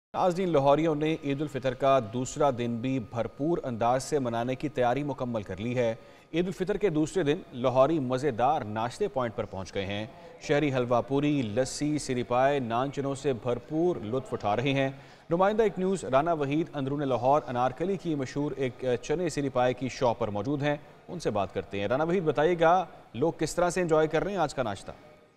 नाज़रीन, लाहौरियों ने ईद उल फितर का दूसरा दिन भी भरपूर अंदाज से मनाने की तैयारी मुकम्मल कर ली है। ईद उल फितर के दूसरे दिन लाहौरी मज़ेदार नाश्ते पॉइंट पर पहुंच गए हैं। शहरी हलवा पूरी, लस्सी, सिरिपाए, नान चनों से भरपूर लुत्फ उठा रहे हैं। नुमाइंदा एक न्यूज़ राना वहीद अंदरून लाहौर अनारकली की मशहूर एक चने सिरिपाए की शॉप पर मौजूद हैं। उनसे बात करते हैं। राना वहीद, बताइएगा लोग किस तरह से इंजॉय कर रहे हैं आज का नाश्ता?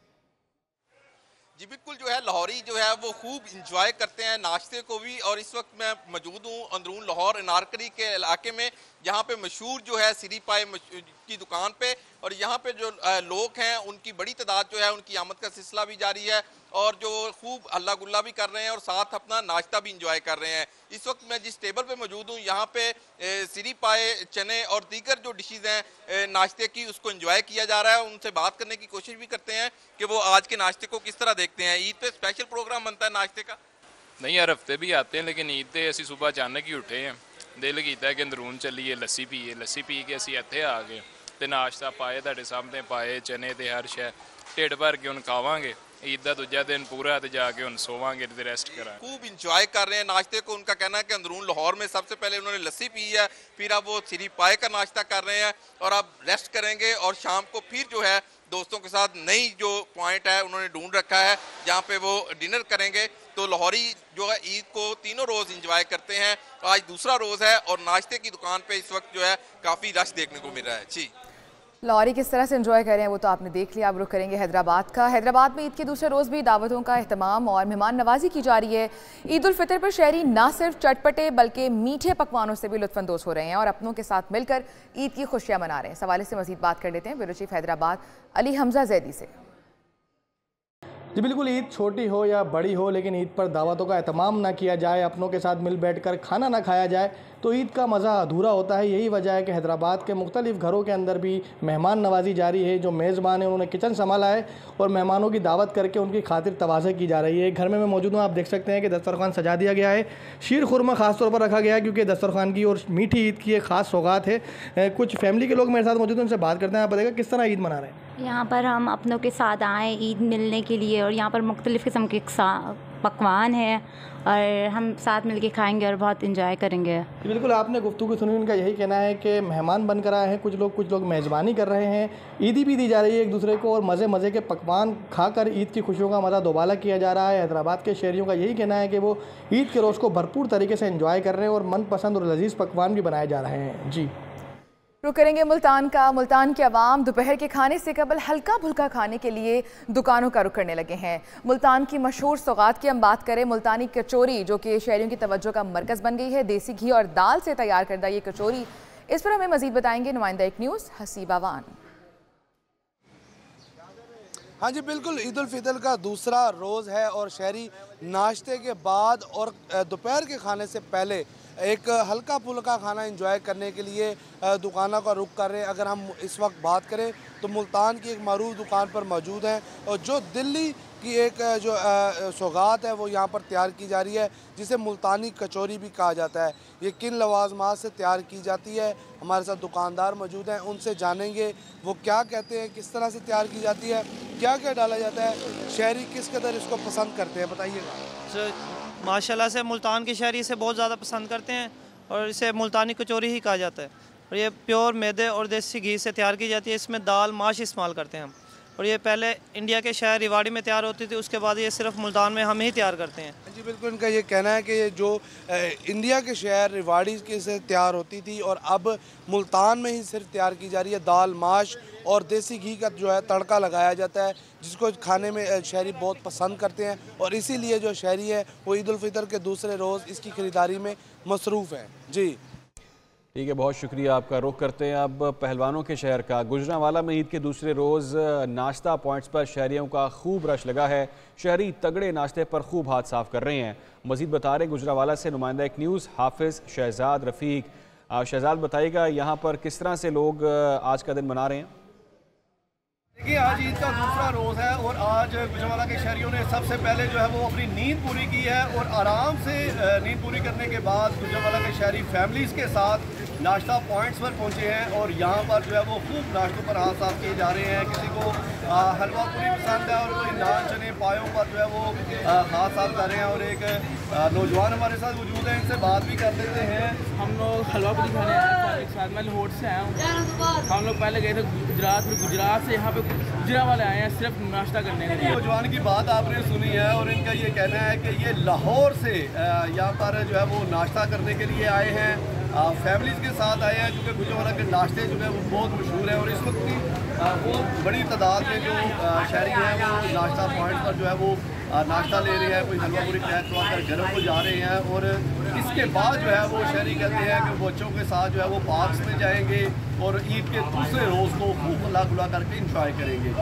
जी बिल्कुल, जो है लाहौरी जो है वो खूब इंजॉय करते हैं नाश्ते को भी। और इस वक्त मैं मौजूद हूँ अंदरून लाहौर अनारकली के इलाके में, यहाँ पे मशहूर जो है सिरी पाए की दुकान पे। और यहाँ पे जो लोग हैं उनकी बड़ी तादाद जो है, उनकी आमद का सिलसिला भी जारी है और जो खूब हल्ला गुल्ला भी कर रहे हैं और साथ अपना नाश्ता भी इंजॉय कर रहे हैं। इस वक्त मैं जिस टेबल पे मौजूद हूँ यहाँ पे सिरी पाए, चने और दीगर जो डिशेज हैं नाश्ते की, उसको इंजॉय किया जा रहा है। उनसे बात करने की कोशिश भी करते हैं कि वो आज के नाश्ते को किस तरह देखते हैं। ईद पे स्पेशल प्रोग्राम बनता है नाश्ते का? नहीं यार, हफ्ते भी आते हैं, लेकिन ईद पे ਅਸੀਂ सुबह अचानक ही उठे हैं। दिल कीता कि अंदरून चलीए, लस्सी पीए। लस्सी पी के ਅਸੀਂ ਇੱਥੇ ਆ ਗਏ ਤੇ ਨਾਸ਼ਤਾ ਪਾਏ ਤੁਹਾਡੇ ਸਾਹਮਣੇ, ਪਾਏ ਚਨੇ ਤੇ ਹਰ ਸ਼ੈ ਢਿੱਡ ਭਰ ਕੇ ਹੁਣ ਖਾਵਾਂਗੇ। ईद का दूजा दिन पूरा तो जाके हम सोवांगे तो रेस्ट करा। खूब इंजॉय कर रहे हैं नाश्ते को। उनका कहना है कि अंदरून लाहौर में सबसे पहले उन्होंने लस्सी पी है, फिर अब वो सिरी पाए का नाश्ता कर रहे हैं और अब रेस्ट करेंगे और शाम को फिर जो है दोस्तों के साथ नई जो पॉइंट है उन्होंने ढूंढ रखा है जहाँ पे वो डिनर करेंगे। तो लाहौरी जो है ईद को तीनों रोज़ इंजॉय करते हैं। आज दूसरा रोज़ है और नाश्ते की दुकान पे इस वक्त जो है काफ़ी रश देखने को मिल रहा है। जी, लाहौरी किस तरह से एंजॉय कर रहे हैं वो तो आपने देख लिया। अब रुख करेंगे हैदराबाद का। हैदराबाद में ईद के दूसरे रोज़ भी दावतों का अहतमाम और मेहमान नवाजी की जा रही है। ईद उल फितर पर शहरी ना सिर्फ चटपटे बल्कि मीठे पकवानों से भी लुत्फानंदोज़ हो रहे हैं और अपनों के साथ मिलकर ईद की खुशियाँ मना रहे हैं। इस हवाले से मज़ीद बात कर लेते हैं ब्यूरो चीफ हैदराबाद अली हमजा जैदी से। जी बिल्कुल, ईद छोटी हो या बड़ी हो, लेकिन ईद पर दावतों का एहतमाम ना किया जाए, अपनों के साथ मिल बैठकर खाना ना खाया जाए तो ईद का मज़ा अधूरा होता है। यही वजह है कि हैदराबाद के मुख्तलिफ घरों के अंदर भी मेहमान नवाजी जारी है। जो मेज़बान है उन्होंने किचन संभाला है और मेहमानों की दावत करके उनकी खातिर तवाज़े की जा रही है। घर में मैं मौजूद हूँ, आप देख सकते हैं कि दस्तरखान सजा दिया गया है। शीर खुरमा ख़ास तौर पर रखा गया है क्योंकि दस्तरखान की और मीठी ईद की एक ख़ास सौगात है। कुछ फैमिली के लोग मेरे साथ मौजूद हैं, उनसे बात करते हैं। आप बताइएगा किस तरह ईद मना रहे हैं? यहाँ पर हम अपनों के साथ आए ईद मिलने के लिए और यहाँ पर मुख्तलिफ़ किस्म के पकवान हैं और हम साथ मिलके खाएंगे और बहुत इंजॉय करेंगे। बिल्कुल, आपने गुफ्तगू सुनी। उनका यही कहना है कि मेहमान बनकर आए हैं कुछ लोग मेज़बानी कर रहे हैं, ईदी भी दी जा रही है एक दूसरे को और मज़े के पकवान खाकर ईद की खुशियों का मज़ा दोबाला किया जा रहा है। हैदराबाद के शहरियों का यही कहना है कि वो ईद के रोज़ को भरपूर तरीके से एंजॉय कर रहे हैं और मनपसंद और लजीज़ पकवान भी बनाए जा रहे हैं। जी, रुक करेंगे मुल्तान का। मुल्तान के अवाम दोपहर के खाने से कबल हल्का फुल्का खाने के लिए दुकानों का रुख करने लगे हैं। मुल्तान की मशहूर सौगात की हम बात करें, मुल्तानी कचौरी जो कि शहरियों की तवज्जो का मरकज़ बन गई है। देसी घी और दाल से तैयार करदा ये कचौरी, इस पर हमें मज़ीद बताएंगे नुमाइंदा एक न्यूज़ हसीब आवान। हाँ जी बिल्कुल, ईद उल फितर का दूसरा रोज़ है और शहरी नाश्ते के बाद और दोपहर के खाने से पहले एक हल्का फुल्का खाना एंजॉय करने के लिए दुकानों का रुख कर रहे हैं। अगर हम इस वक्त बात करें तो मुल्तान की एक मरूफ दुकान पर मौजूद हैं और जो दिल्ली की एक जो सौगात है वो यहाँ पर तैयार की जा रही है, जिसे मुल्तानी कचौरी भी कहा जाता है। ये किन लवाजमात से तैयार की जाती है, हमारे साथ दुकानदार मौजूद हैं, उनसे जानेंगे वो क्या कहते हैं, किस तरह से तैयार की जाती है, क्या क्या डाला जाता है, शहरी किस कदर इसको पसंद करते हैं, बताइएगा। माशाल्लाह से मुल्तान के शहरी इसे बहुत ज़्यादा पसंद करते हैं और इसे मुल्तानी कचौरी ही कहा जाता है। और ये प्योर मैदे और देसी घी से तैयार की जाती है। इसमें दाल माश इस्तेमाल करते हैं हम और ये पहले इंडिया के शहर रिवाड़ी में तैयार होती थी, उसके बाद ये सिर्फ मुल्तान में हम ही तैयार करते हैं। जी बिल्कुल, इनका ये कहना है कि ये जो इंडिया के शहर रिवाड़ी के से तैयार होती थी और अब मुल्तान में ही सिर्फ तैयार की जा रही है। दाल माश और देसी घी का जो है तड़का लगाया जाता है, जिसको खाने में शहरी बहुत पसंद करते हैं और इसीलिए जो शहरी है वो ईद उल फितर के दूसरे रोज़ इसकी ख़रीदारी में मसरूफ़ है। जी ठीक है, बहुत शुक्रिया आपका। रुख करते हैं अब पहलवानों के शहर का। गुजरांवाला में ईद के दूसरे रोज़ नाश्ता पॉइंट्स पर शहरियों का खूब रश लगा है। शहरी तगड़े नाश्ते पर खूब हाथ साफ कर रहे हैं। मज़ीद बता रहे गुजरांवाला से नुमाइंदा एक न्यूज़ हाफिज़ शहजाद रफ़ीक। शहजाद, बताइएगा यहाँ पर किस तरह से लोग आज का दिन मना रहे हैं? देखिए, आज ईद का दूसरा रोज़ है और आज गुजरांवाला के शहरियों ने सबसे पहले जो है वो अपनी नींद पूरी की है और आराम से नींद पूरी करने के बाद गुजरांवाला के शहरी फैमिलीज़ के साथ नाश्ता पॉइंट्स पर पहुंचे हैं और यहाँ पर जो है वो खूब नाश्तों पर हाथ साफ किए जा रहे हैं। किसी को हलवा पूरी पसंद है और कोई नान चने पायों पर जो है वो हाथ साफ कर रहे हैं। और एक नौजवान हमारे साथ मौजूद है, इनसे बात भी कर लेते हैं। हम लोग हलवा पूरी खाने आए थे एक साथ, मैं लाहौर से आया हूँ। हम लोग पहले गए थे गुजरात, फिर गुजरात से यहाँ पे गुजरांवाला आए हैं सिर्फ नाश्ता करने के लिए। नौजवान की बात आपने सुनी है और इनका ये कहना है कि ये लाहौर से यहाँ पर जो है वो नाश्ता करने के लिए आए हैं, फैमिलीज़ के साथ आए हैं, क्योंकि गुजरांवाला के नाश्ते जो है वो बहुत मशहूर है। और इस वक्त की वो बड़ी तादाद में जो शहरी हैं वो नाश्ता पॉइंट पर जो है वो नाश्ता ले रहे हैं, कोई हलवा पूरी पैक करवा कर घरों को जा रहे हैं। और इसके बाद जो है वो शहरी कहते हैं कि बच्चों के साथ जो है वो पार्क्स में जाएंगे और ईद के दूसरे रोज़ को खूब हल्ला गुल्ला करके इंजॉय करेंगे।